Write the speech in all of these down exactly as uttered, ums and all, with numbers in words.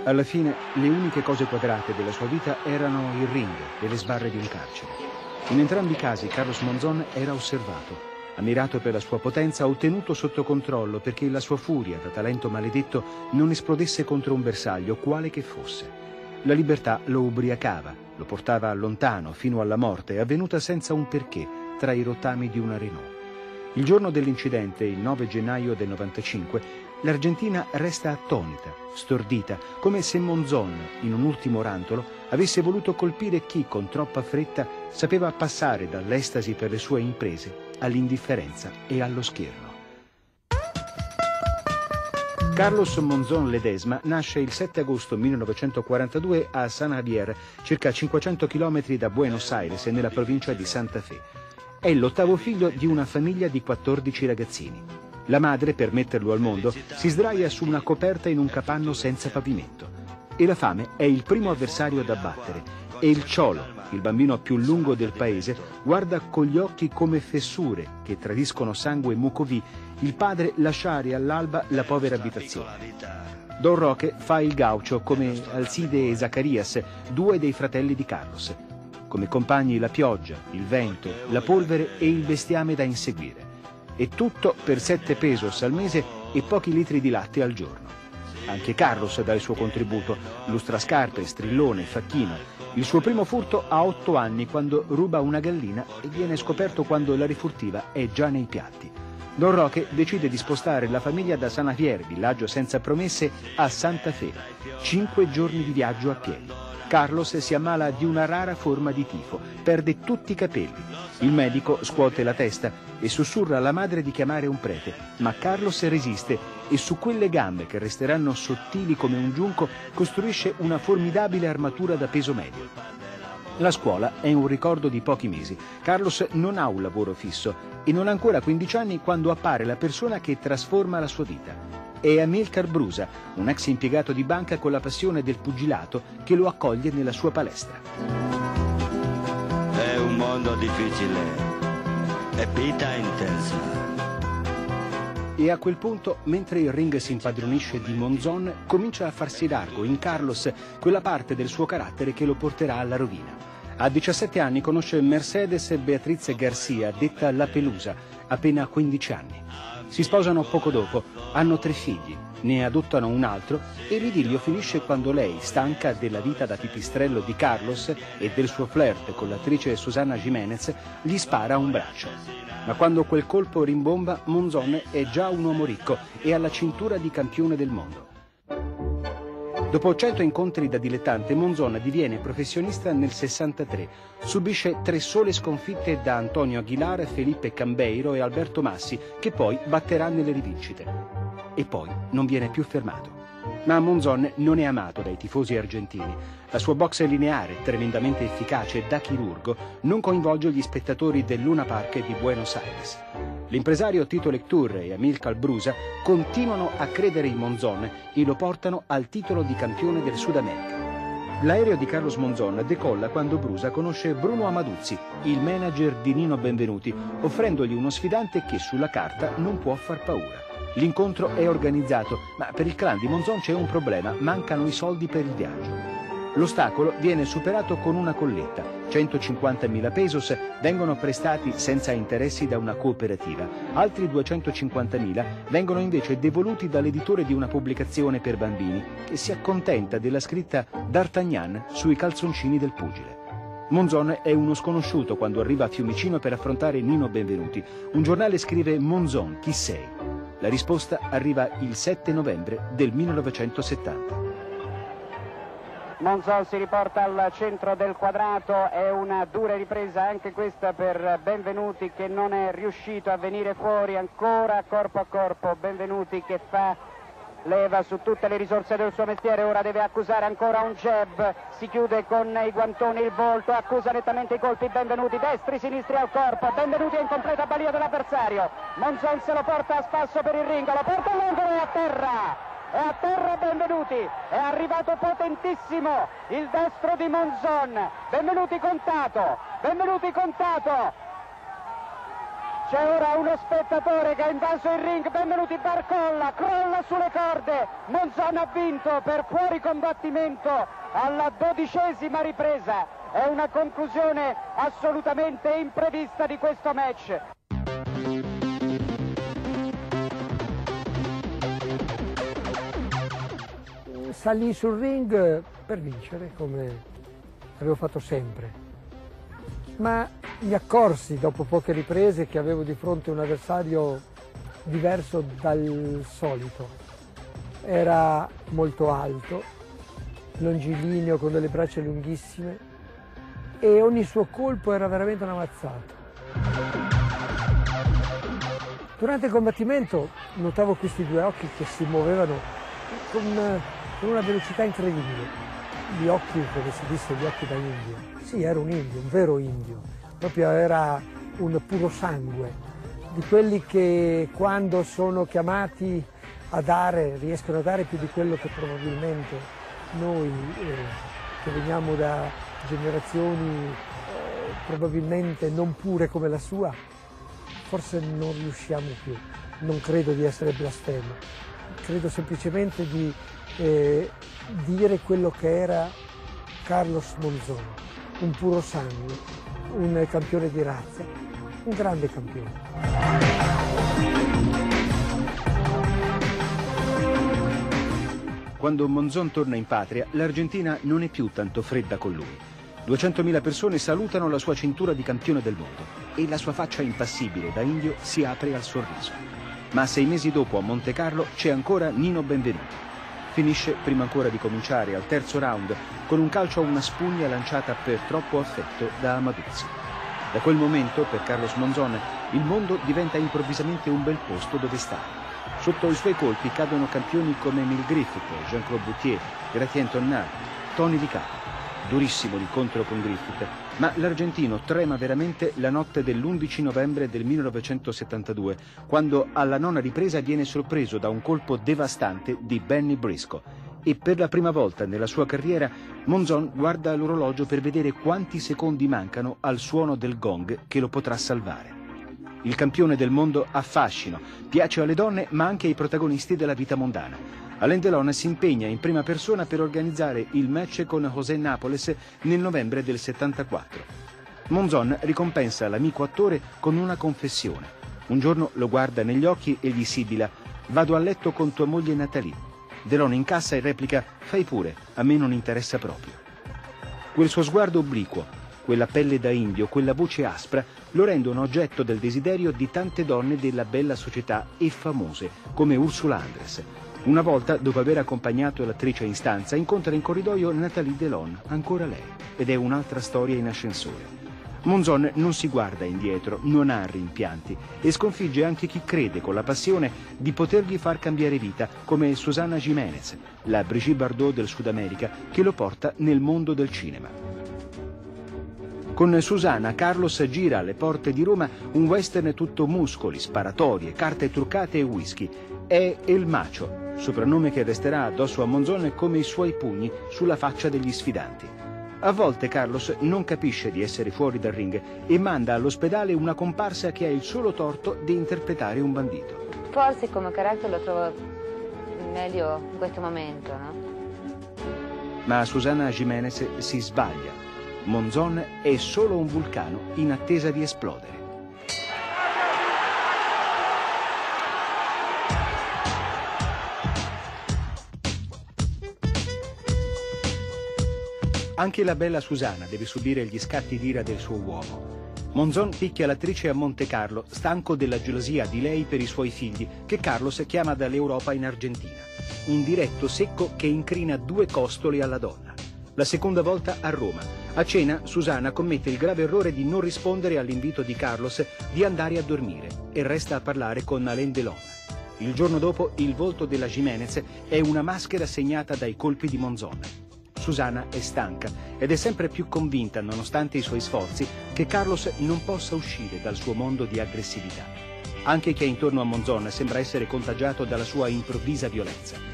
Alla fine, le uniche cose quadrate della sua vita erano il ring e le sbarre di un carcere. In entrambi i casi Carlos Monzon era osservato. Ammirato per la sua potenza, ha ottenuto sotto controllo perché la sua furia, da talento maledetto, non esplodesse contro un bersaglio, quale che fosse. La libertà lo ubriacava, lo portava lontano, fino alla morte, avvenuta senza un perché, tra i rottami di una Renault. Il giorno dell'incidente, il nove gennaio del novantacinque, l'Argentina resta attonita, stordita, come se Monzon, in un ultimo rantolo, avesse voluto colpire chi, con troppa fretta, sapeva passare dall'estasi per le sue imprese all'indifferenza e allo scherno. Carlos Monzon Ledesma nasce il sette agosto millenovecentoquarantadue a San Javier, circa cinquecento chilometri da Buenos Aires, nella provincia di Santa Fe. È l'ottavo figlio di una famiglia di quattordici ragazzini. La madre, per metterlo al mondo, si sdraia su una coperta in un capanno senza pavimento. E la fame è il primo avversario da battere. E il Ciolo, il bambino più lungo del paese, guarda con gli occhi come fessure che tradiscono sangue mucovì il padre lasciare all'alba la povera abitazione. Don Roque fa il gaucho come Alcide e Zacarias, due dei fratelli di Carlos. Come compagni la pioggia, il vento, la polvere e il bestiame da inseguire. E tutto per sette pesos al mese e pochi litri di latte al giorno. Anche Carlos dà il suo contributo, lustrascarpe, strillone, facchino. Il suo primo furto ha otto anni, quando ruba una gallina e viene scoperto quando la rifurtiva è già nei piatti. Don Roque decide di spostare la famiglia da San Javier, villaggio senza promesse, a Santa Fe. Cinque giorni di viaggio a piedi. Carlos si ammala di una rara forma di tifo, perde tutti i capelli. Il medico scuote la testa e sussurra alla madre di chiamare un prete, ma Carlos resiste e su quelle gambe, che resteranno sottili come un giunco, costruisce una formidabile armatura da peso medio. La scuola è un ricordo di pochi mesi. Carlos non ha un lavoro fisso e non ha ancora quindici anni quando appare la persona che trasforma la sua vita. È Amilcar Brusa, un ex impiegato di banca con la passione del pugilato, che lo accoglie nella sua palestra. È un mondo difficile, è vita intensa. E a quel punto, mentre il ring si impadronisce di Monzon, comincia a farsi largo in Carlos quella parte del suo carattere che lo porterà alla rovina. A diciassette anni conosce Mercedes Beatriz Garcia, detta La Pelusa, appena quindici anni. Si sposano poco dopo, hanno tre figli, ne adottano un altro e l'idillio finisce quando lei, stanca della vita da pipistrello di Carlos e del suo flirt con l'attrice Susana Jiménez, gli spara un braccio. Ma quando quel colpo rimbomba, Monzon è già un uomo ricco e ha la cintura di campione del mondo. Dopo cento incontri da dilettante, Monzon diviene professionista nel sessantatré. Subisce tre sole sconfitte da Antonio Aguilar, Felipe Cambeiro e Alberto Massi, che poi batterà nelle rivincite. E poi non viene più fermato. Ma Monzon non è amato dai tifosi argentini. La sua boxe lineare, tremendamente efficace da chirurgo, non coinvolge gli spettatori del Luna Park di Buenos Aires. L'impresario Tito Lectoure e Amilcar Brusa continuano a credere in Monzon e lo portano al titolo di campione del Sud America. L'aereo di Carlos Monzon decolla quando Brusa conosce Bruno Amaduzzi, il manager di Nino Benvenuti, offrendogli uno sfidante che sulla carta non può far paura. L'incontro è organizzato, ma per il clan di Monzon c'è un problema: mancano i soldi per il viaggio. L'ostacolo viene superato con una colletta. centocinquantamila pesos vengono prestati senza interessi da una cooperativa. Altri duecentocinquantamila vengono invece devoluti dall'editore di una pubblicazione per bambini, che si accontenta della scritta D'Artagnan sui calzoncini del pugile. Monzon è uno sconosciuto quando arriva a Fiumicino per affrontare Nino Benvenuti. Un giornale scrive: Monzon, chi sei? La risposta arriva il sette novembre del millenovecentosettanta. Monzon si riporta al centro del quadrato, è una dura ripresa anche questa per Benvenuti, che non è riuscito a venire fuori ancora corpo a corpo. Benvenuti che fa leva su tutte le risorse del suo mestiere, ora deve accusare ancora un jab, si chiude con i guantoni il volto, accusa nettamente i colpi Benvenuti, destri, sinistri al corpo. Benvenuti è in completa balia dell'avversario. Monzon se lo porta a spasso per il ring, lo porta all'angolo e a terra. È a terra Benvenuti, è arrivato potentissimo il destro di Monzon. Benvenuti contato, Benvenuti contato. C'è ora uno spettatore che ha invaso il ring, benvenuti Barcolla, crolla sulle corde, Monzon ha vinto per fuori combattimento alla dodicesima ripresa, è una conclusione assolutamente imprevista di questo match. Salì sul ring per vincere, come avevo fatto sempre, ma mi accorsi dopo poche riprese che avevo di fronte un avversario diverso dal solito. Era molto alto, longilineo, con delle braccia lunghissime e ogni suo colpo era veramente una mazzata. Durante il combattimento notavo questi due occhi che si muovevano con, con una velocità incredibile. Gli occhi, come si disse, gli occhi da indio. Sì, era un indio, un vero indio, proprio era un puro sangue, di quelli che quando sono chiamati a dare, riescono a dare più di quello che probabilmente noi, eh, che veniamo da generazioni eh, probabilmente non pure come la sua, forse non riusciamo più. Non credo di essere blasfemo, credo semplicemente di eh, dire quello che era Carlos Monzon, un puro sangue, un campione di razza, un grande campione. Quando Monzon torna in patria, l'Argentina non è più tanto fredda con lui. duecentomila persone salutano la sua cintura di campione del mondo e la sua faccia impassibile da indio si apre al sorriso. Ma sei mesi dopo a Montecarlo c'è ancora Nino Benvenuti. Finisce, prima ancora di cominciare, al terzo round, con un calcio a una spugna lanciata per troppo affetto da Amaduzzi. Da quel momento, per Carlos Monzon, il mondo diventa improvvisamente un bel posto dove stare. Sotto i suoi colpi cadono campioni come Emile Griffith, Jean-Claude Boutier, Gratien Tonnard, Tony Di Capo. Durissimo l'incontro con Griffith, ma l'argentino trema veramente la notte dell'undici novembre del millenovecentosettantadue, quando alla nona ripresa viene sorpreso da un colpo devastante di Benny Briscoe. E per la prima volta nella sua carriera Monzon guarda l'orologio per vedere quanti secondi mancano al suono del gong che lo potrà salvare. Il campione del mondo ha fascino, piace alle donne ma anche ai protagonisti della vita mondana. Alain Delon si impegna in prima persona per organizzare il match con José Nápoles nel novembre del settantaquattro. Monzon ricompensa l'amico attore con una confessione. Un giorno lo guarda negli occhi e gli sibila: «Vado a letto con tua moglie Nathalie». Delon incassa e replica: «Fai pure, a me non interessa proprio». Quel suo sguardo obliquo, quella pelle da indio, quella voce aspra lo rendono oggetto del desiderio di tante donne della bella società e famose, come Ursula Andress. Una volta, dopo aver accompagnato l'attrice in stanza, incontra in corridoio Nathalie Delon, ancora lei, ed è un'altra storia in ascensore. Monzon non si guarda indietro, non ha rimpianti e sconfigge anche chi crede con la passione di potergli far cambiare vita, come Susana Jiménez, la Brigitte Bardot del Sud America, che lo porta nel mondo del cinema. Con Susana, Carlos gira alle porte di Roma un western tutto muscoli, sparatorie, carte truccate e whisky. È El Macho, soprannome che resterà addosso a Monzon come i suoi pugni sulla faccia degli sfidanti. A volte Carlos non capisce di essere fuori dal ring e manda all'ospedale una comparsa che ha il solo torto di interpretare un bandito. Forse come carattere lo trovo meglio in questo momento, no? Ma Susana Jiménez si sbaglia. Monzon è solo un vulcano in attesa di esplodere. Anche la bella Susana deve subire gli scatti d'ira del suo uomo. Monzon picchia l'attrice a Montecarlo, stanco della gelosia di lei per i suoi figli, che Carlos chiama dall'Europa in Argentina. Un diretto secco che incrina due costole alla donna. La seconda volta a Roma. A cena Susana commette il grave errore di non rispondere all'invito di Carlos di andare a dormire e resta a parlare con Alain Delon. Il giorno dopo il volto della Jiménez è una maschera segnata dai colpi di Monzon. Susana è stanca ed è sempre più convinta, nonostante i suoi sforzi, che Carlos non possa uscire dal suo mondo di aggressività. Anche chi è intorno a Monzon sembra essere contagiato dalla sua improvvisa violenza.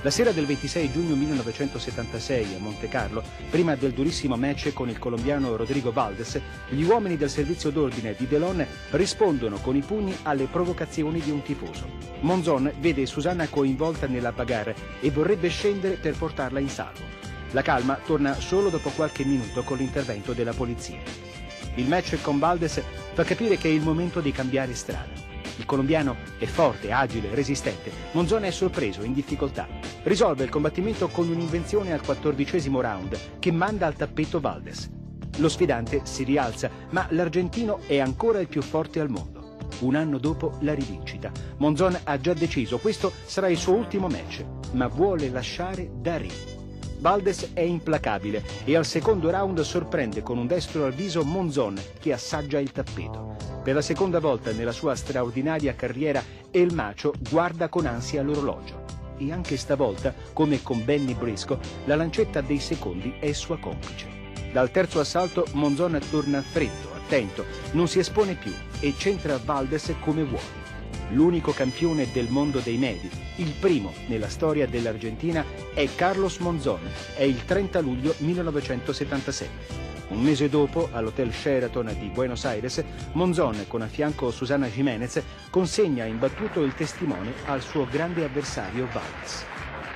La sera del ventisei giugno millenovecentosettantasei a Monte Carlo, prima del durissimo match con il colombiano Rodrigo Valdés, gli uomini del servizio d'ordine di Delon rispondono con i pugni alle provocazioni di un tifoso. Monzon vede Susana coinvolta nella bagarre e vorrebbe scendere per portarla in salvo. La calma torna solo dopo qualche minuto con l'intervento della polizia. Il match con Valdés fa capire che è il momento di cambiare strada. Il colombiano è forte, agile, resistente. Monzon è sorpreso, in difficoltà. Risolve il combattimento con un'invenzione al quattordicesimo round che manda al tappeto Valdés. Lo sfidante si rialza, ma l'argentino è ancora il più forte al mondo. Un anno dopo la rivincita. Monzon ha già deciso, questo sarà il suo ultimo match, ma vuole lasciare da ring. Valdés è implacabile e al secondo round sorprende con un destro al viso Monzon che assaggia il tappeto. Per la seconda volta nella sua straordinaria carriera El Macho guarda con ansia l'orologio. E anche stavolta, come con Benny Briscoe, la lancetta dei secondi è sua complice. Dal terzo assalto Monzon torna freddo, attento, non si espone più e centra Valdés come vuole. L'unico campione del mondo dei medi, il primo nella storia dell'Argentina, è Carlos Monzon, è il trenta luglio millenovecentosettantasette. Un mese dopo, all'Hotel Sheraton di Buenos Aires, Monzon, con a fianco Susana Jiménez, consegna imbattuto il testimone al suo grande avversario Valdés.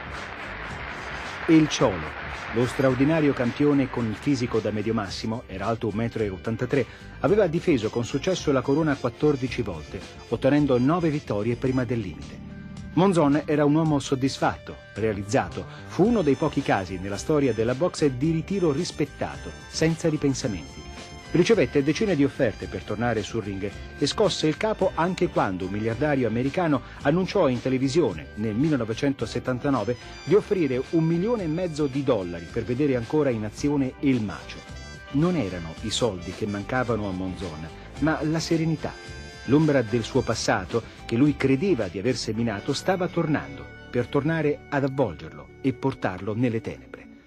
Il Cholo, lo straordinario campione con il fisico da medio massimo, era alto un metro e ottantatré, aveva difeso con successo la corona quattordici volte, ottenendo nove vittorie prima del limite. Monzon era un uomo soddisfatto, realizzato, fu uno dei pochi casi nella storia della boxe di ritiro rispettato, senza ripensamenti. Ricevette decine di offerte per tornare sul ring e scosse il capo anche quando un miliardario americano annunciò in televisione nel millenovecentosettantanove di offrire un milione e mezzo di dollari per vedere ancora in azione El Macho. Non erano i soldi che mancavano a Monzon, ma la serenità. L'ombra del suo passato, che lui credeva di aver seminato, stava tornando per tornare ad avvolgerlo e portarlo nelle tenebre.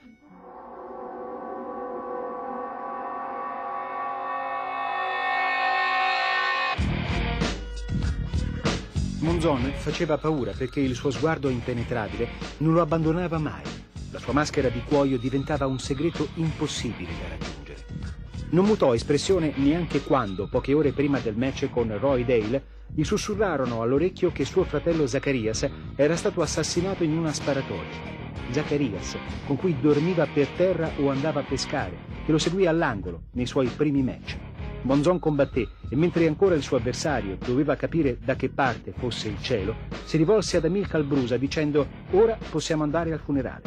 Monzon faceva paura perché il suo sguardo impenetrabile non lo abbandonava mai. La sua maschera di cuoio diventava un segreto impossibile da raggiungere. Non mutò espressione neanche quando, poche ore prima del match con Roy Dale, gli sussurrarono all'orecchio che suo fratello Zacarias era stato assassinato in una sparatoria. Zacarias, con cui dormiva per terra o andava a pescare, che lo seguì all'angolo nei suoi primi match. Monzon combatté e mentre ancora il suo avversario doveva capire da che parte fosse il cielo, si rivolse ad Amilcar Brusa dicendo: «Ora possiamo andare al funerale».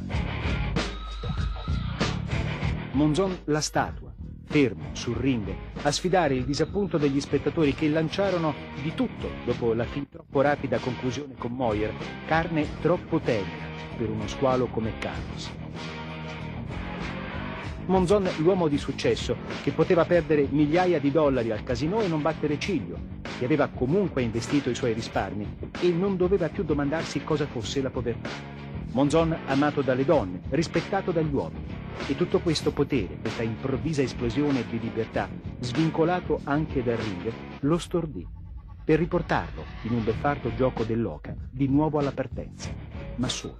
Monzon la statua, fermo sul ring, a sfidare il disappunto degli spettatori che lanciarono di tutto dopo la fin troppo rapida conclusione con Moyer, carne troppo tenera per uno squalo come Carlos. Monzon, l'uomo di successo, che poteva perdere migliaia di dollari al casino e non battere ciglio, che aveva comunque investito i suoi risparmi e non doveva più domandarsi cosa fosse la povertà. Monzon amato dalle donne, rispettato dagli uomini. E tutto questo potere, questa improvvisa esplosione di libertà, svincolato anche dal ring, lo stordì, per riportarlo, in un beffardo gioco dell'oca, di nuovo alla partenza, ma solo.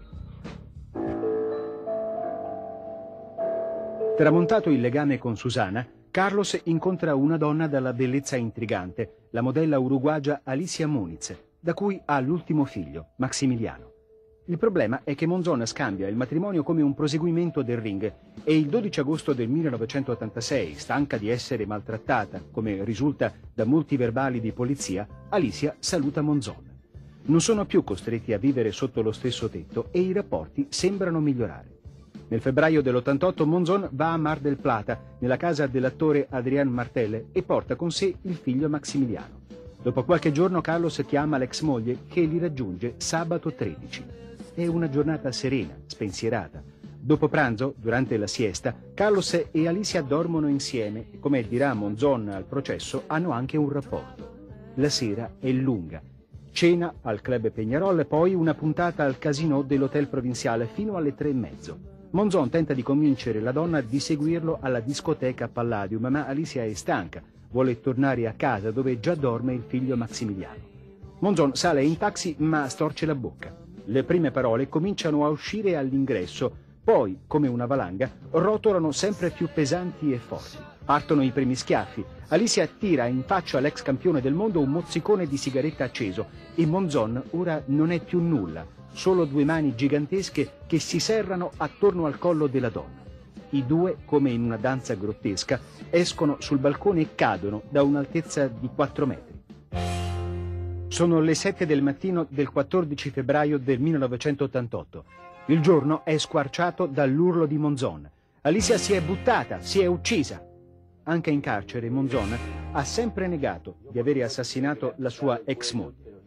Tramontato il legame con Susana, Carlos incontra una donna dalla bellezza intrigante, la modella uruguagia Alicia Muniz, da cui ha l'ultimo figlio, Maximiliano. Il problema è che Monzon scambia il matrimonio come un proseguimento del ring e il dodici agosto del millenovecentottantasei, stanca di essere maltrattata, come risulta da molti verbali di polizia, Alicia saluta Monzon. Non sono più costretti a vivere sotto lo stesso tetto e i rapporti sembrano migliorare. Nel febbraio dell'ottantotto Monzon va a Mar del Plata, nella casa dell'attore Adrián Martel, e porta con sé il figlio Maximiliano. Dopo qualche giorno Carlos chiama l'ex moglie che li raggiunge sabato tredici. È una giornata serena, spensierata. Dopo pranzo, durante la siesta, Carlos e Alicia dormono insieme e, come dirà Monzon al processo, hanno anche un rapporto. La sera è lunga. Cena al Club Peñarol, poi una puntata al casino dell'Hotel Provinciale fino alle tre e mezzo. Monzon tenta di convincere la donna di seguirlo alla discoteca Palladium, ma Alicia è stanca, vuole tornare a casa dove già dorme il figlio Maximiliano. Monzon sale in taxi ma storce la bocca. Le prime parole cominciano a uscire all'ingresso, poi, come una valanga, rotolano sempre più pesanti e forti. Partono i primi schiaffi. Alicia tira in faccia all'ex campione del mondo un mozzicone di sigaretta acceso e Monzon ora non è più nulla, solo due mani gigantesche che si serrano attorno al collo della donna. I due, come in una danza grottesca, escono sul balcone e cadono da un'altezza di quattro metri. Sono le sette del mattino del quattordici febbraio del millenovecentottantotto. Il giorno è squarciato dall'urlo di Monzon. Alicia si è buttata, si è uccisa. Anche in carcere Monzon ha sempre negato di avere assassinato la sua ex moglie.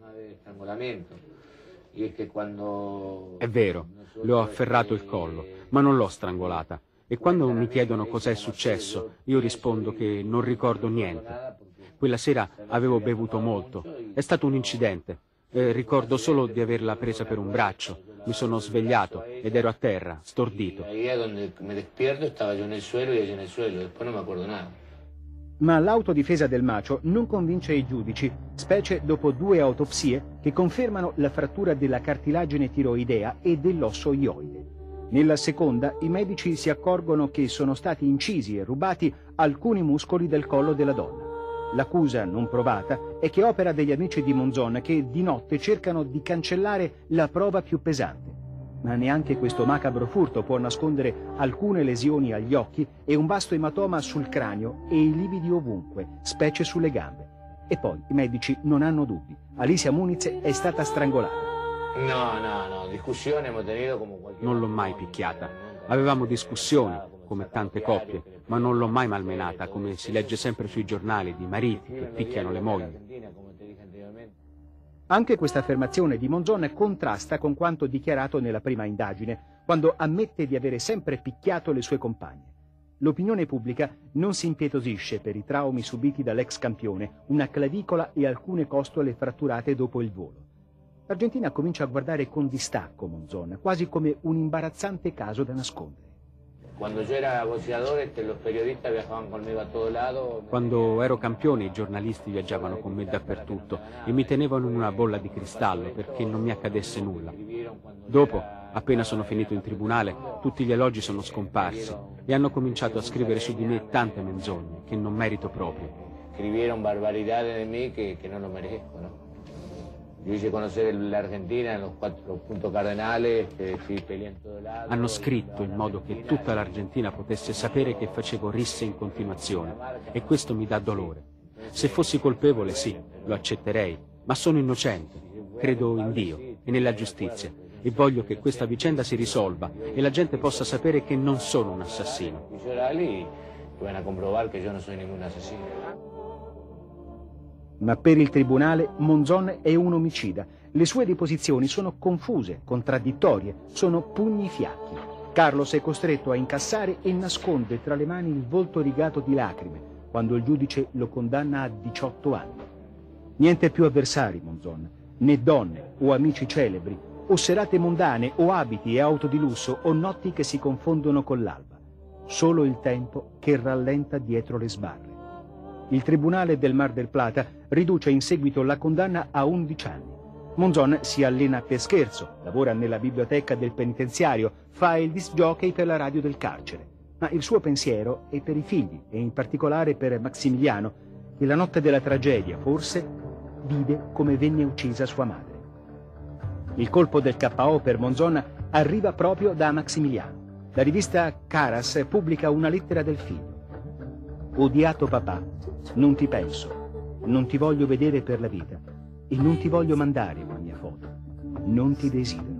È vero, le ho afferrato il collo, ma non l'ho strangolata. E quando mi chiedono cos'è successo, io rispondo che non ricordo niente. Quella sera avevo bevuto molto. È stato un incidente. Eh, ricordo solo di averla presa per un braccio. Mi sono svegliato ed ero a terra, stordito. Ma l'autodifesa del Macio non convince i giudici, specie dopo due autopsie che confermano la frattura della cartilagine tiroidea e dell'osso ioide. Nella seconda, i medici si accorgono che sono stati incisi e rubati alcuni muscoli del collo della donna. L'accusa non provata è che opera degli amici di Monzon che di notte cercano di cancellare la prova più pesante. Ma neanche questo macabro furto può nascondere alcune lesioni agli occhi e un vasto ematoma sul cranio e i lividi ovunque, specie sulle gambe. E poi i medici non hanno dubbi. Alicia Muniz è stata strangolata. No, no, no, discussione hemos tenido come qualquier... Non l'ho mai picchiata. Avevamo discussioni, come tante coppie, ma non l'ho mai malmenata, come si legge sempre sui giornali di mariti che picchiano le mogli. Anche questa affermazione di Monzon contrasta con quanto dichiarato nella prima indagine, quando ammette di avere sempre picchiato le sue compagne. L'opinione pubblica non si impietosisce per i traumi subiti dall'ex campione, una clavicola e alcune costole fratturate dopo il volo. L'Argentina comincia a guardare con distacco Monzon, quasi come un imbarazzante caso da nascondere. Quando ero campione i giornalisti viaggiavano con me dappertutto e mi tenevano in una bolla di cristallo perché non mi accadesse nulla. Dopo, appena sono finito in tribunale, tutti gli elogi sono scomparsi e hanno cominciato a scrivere su di me tante menzogne che non merito proprio. Scrivieron barbaridades de mí que, que no lo merezco, no? Io hice conoscere l'Argentina en los cuatro puntos cardenales, que si peleé en todo lado. Hanno scritto in modo che tutta l'Argentina potesse sapere che facevo risse in continuazione e questo mi dà dolore. Se fossi colpevole, sì, lo accetterei, ma sono innocente. Credo in Dio e nella giustizia e voglio che questa vicenda si risolva e la gente possa sapere che non sono un assassino. Van a comprobar che io non sono ningún assassino. Ma per il tribunale Monzon è un omicida. Le sue deposizioni sono confuse, contraddittorie, sono pugni fiacchi. Carlos è costretto a incassare e nasconde tra le mani il volto rigato di lacrime quando il giudice lo condanna a diciotto anni. Niente più avversari Monzon, né donne o amici celebri, o serate mondane o abiti e auto di lusso o notti che si confondono con l'alba. Solo il tempo che rallenta dietro le sbarre. Il Tribunale del Mar del Plata riduce in seguito la condanna a undici anni. Monzon si allena per scherzo, lavora nella biblioteca del penitenziario, fa il disc jockey per la radio del carcere. Ma il suo pensiero è per i figli e in particolare per Maximiliano, che la notte della tragedia, forse, vide come venne uccisa sua madre. Il colpo del K O per Monzon arriva proprio da Maximiliano. La rivista Caras pubblica una lettera del figlio. Odiato papà, non ti penso, non ti voglio vedere per la vita e non ti voglio mandare una mia foto, non ti desidero.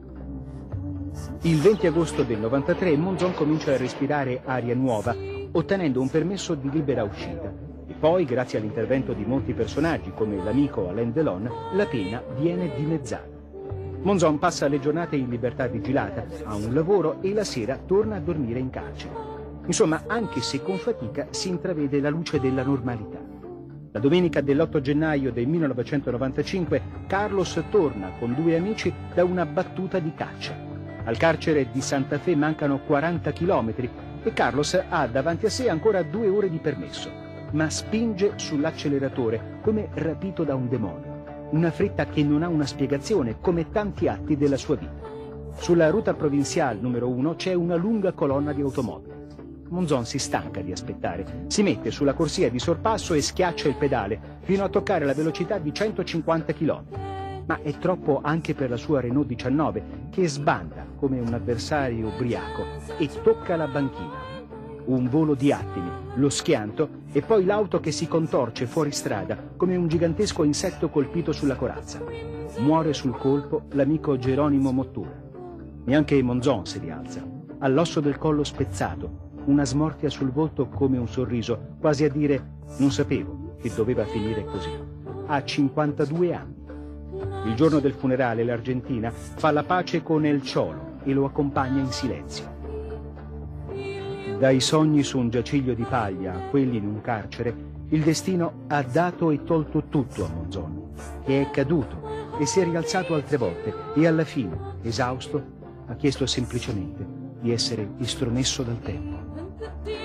Il venti agosto del novantatré Monzon comincia a respirare aria nuova, ottenendo un permesso di libera uscita. E poi, grazie all'intervento di molti personaggi come l'amico Alain Delon, la pena viene dimezzata. Monzon passa le giornate in libertà vigilata, ha un lavoro e la sera torna a dormire in carcere. Insomma, anche se con fatica, si intravede la luce della normalità. La domenica dell'otto gennaio del millenovecentonovantacinque, Carlos torna con due amici da una battuta di caccia. Al carcere di Santa Fe mancano quaranta chilometri e Carlos ha davanti a sé ancora due ore di permesso, ma spinge sull'acceleratore come rapito da un demonio. Una fritta che non ha una spiegazione, come tanti atti della sua vita. Sulla Ruta Provinciale numero uno c'è una lunga colonna di automobili. Monzon si stanca di aspettare, si mette sulla corsia di sorpasso e schiaccia il pedale fino a toccare la velocità di centocinquanta chilometri. Ma è troppo anche per la sua Renault diciannove, che sbanda come un avversario ubriaco e tocca la banchina. Un volo di attimi, lo schianto e poi l'auto che si contorce fuori strada come un gigantesco insetto colpito sulla corazza. Muore sul colpo l'amico Geronimo Mottura. Neanche Monzon si rialza. Ha l'osso del collo spezzato, una smorfia sul volto come un sorriso, quasi a dire non sapevo che doveva finire così. Ha cinquantadue anni. Il giorno del funerale l'Argentina fa la pace con El Cholo e lo accompagna in silenzio. Dai sogni su un giaciglio di paglia a quelli in un carcere, il destino ha dato e tolto tutto a Monzon, che è caduto e si è rialzato altre volte e alla fine, esausto, ha chiesto semplicemente di essere estromesso dal tempo.